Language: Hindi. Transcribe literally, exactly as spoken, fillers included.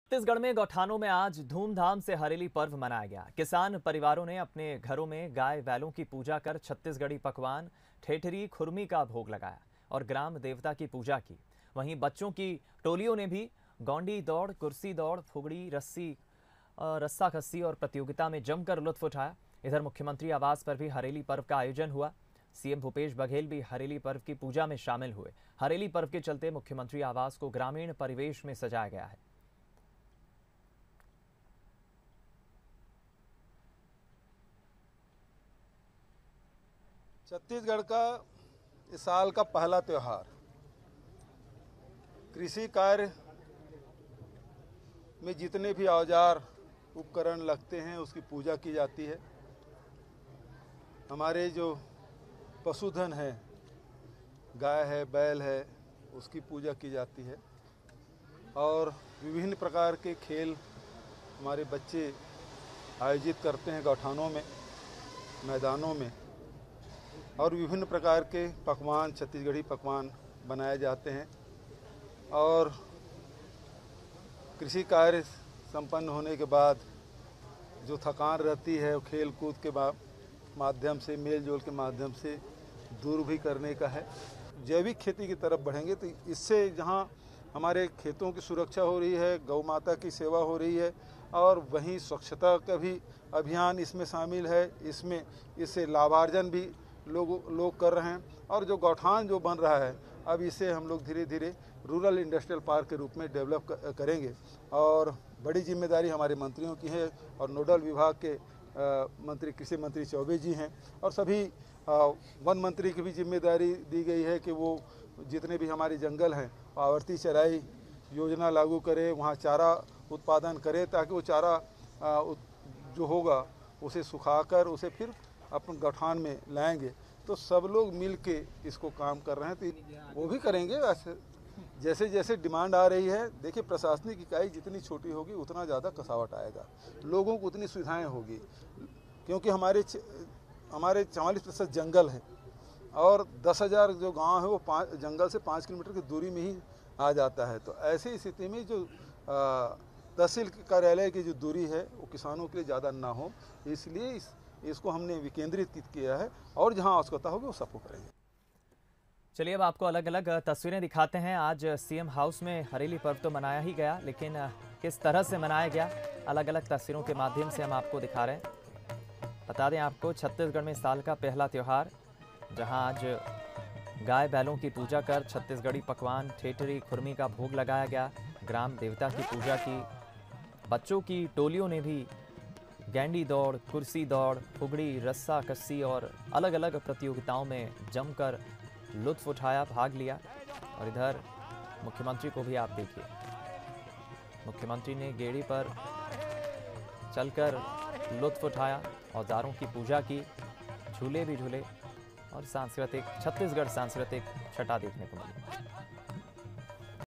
छत्तीसगढ़ में गौठानों में आज धूमधाम से हरेली पर्व मनाया गया। किसान परिवारों ने अपने घरों में गाय बैलों की पूजा कर छत्तीसगढ़ी पकवान ठेठरी खुरमी का भोग लगाया और ग्राम देवता की पूजा की। वहीं बच्चों की टोलियों ने भी गौंडी दौड़, कुर्सी दौड़, फुगड़ी, रस्सी रस्सा खस्सी और प्रतियोगिता में जमकर लुत्फ उठाया। इधर मुख्यमंत्री आवास पर भी हरेली पर्व का आयोजन हुआ। सीएम भूपेश बघेल भी हरेली पर्व की पूजा में शामिल हुए। हरेली पर्व के चलते मुख्यमंत्री आवास को ग्रामीण परिवेश में सजाया गया है। छत्तीसगढ़ का इस साल का पहला त्यौहार कृषि कार्य में जितने भी औजार उपकरण लगते हैं उसकी पूजा की जाती है। हमारे जो पशुधन है, गाय है, बैल है, उसकी पूजा की जाती है और विभिन्न प्रकार के खेल हमारे बच्चे आयोजित करते हैं गौठानों में, मैदानों में, और विभिन्न प्रकार के पकवान, छत्तीसगढ़ी पकवान बनाए जाते हैं। और कृषि कार्य संपन्न होने के बाद जो थकान रहती है वो खेल कूद के माध्यम से, मेल जोल के माध्यम से दूर भी करने का है। जैविक खेती की तरफ बढ़ेंगे तो इससे जहाँ हमारे खेतों की सुरक्षा हो रही है, गौ माता की सेवा हो रही है और वहीं स्वच्छता का भी अभियान इसमें शामिल है। इसमें इससे लाभार्जन भी लोग लोग कर रहे हैं और जो गौठान जो बन रहा है अब इसे हम लोग धीरे धीरे रूरल इंडस्ट्रियल पार्क के रूप में डेवलप करेंगे और बड़ी जिम्मेदारी हमारे मंत्रियों की है और नोडल विभाग के आ, मंत्री कृषि मंत्री चौबे जी हैं और सभी आ, वन मंत्री की भी जिम्मेदारी दी गई है कि वो जितने भी हमारे जंगल हैं आवर्ती चराई योजना लागू करे, वहाँ चारा उत्पादन करे ताकि वो चारा आ, जो होगा उसे सुखाकर उसे फिर अपन गौठान में लाएंगे। तो सब लोग मिल के इसको काम कर रहे हैं तो वो भी करेंगे। वैसे जैसे जैसे डिमांड आ रही है, देखिए प्रशासनिक इकाई जितनी छोटी होगी उतना ज़्यादा कसावट आएगा, लोगों को उतनी सुविधाएं होगी क्योंकि हमारे हमारे चवालीस प्रतिशत जंगल है और दस हज़ार जो गांव है वो पाँच जंगल से पाँच किलोमीटर की दूरी में ही आ जाता है। तो ऐसी स्थिति में जो तहसील कार्यालय की जो दूरी है वो किसानों के लिए ज़्यादा ना हो, इसलिए इस इसको हमने विकेंद्रित किया है और जहां आवश्यकता होगी वो सबको करेंगे। चलिए अब आपको अलग अलग तस्वीरें दिखाते हैं। आज सीएम हाउस में हरेली पर्व तो मनाया ही गया, लेकिन किस तरह से मनाया गया अलग अलग तस्वीरों के माध्यम से हम आपको दिखा रहे हैं। बता दें आपको, छत्तीसगढ़ में साल का पहला त्यौहार जहां आज गाय बैलों की पूजा कर छत्तीसगढ़ी पकवान ठेठरी खुरमी का भोग लगाया गया। ग्राम देवता की पूजा की। बच्चों की टोलियों ने भी गैंडी दौड़, कुर्सी दौड़, फुगड़ी, रस्सा कस्सी और अलग अलग प्रतियोगिताओं में जमकर लुत्फ उठाया, भाग लिया। और इधर मुख्यमंत्री को भी आप देखिए, मुख्यमंत्री ने गेड़ी पर चलकर लुत्फ उठाया, औजारों की पूजा की, झूले भी झूले और सांस्कृतिक छत्तीसगढ़ सांस्कृतिक छटा देखने को मिली।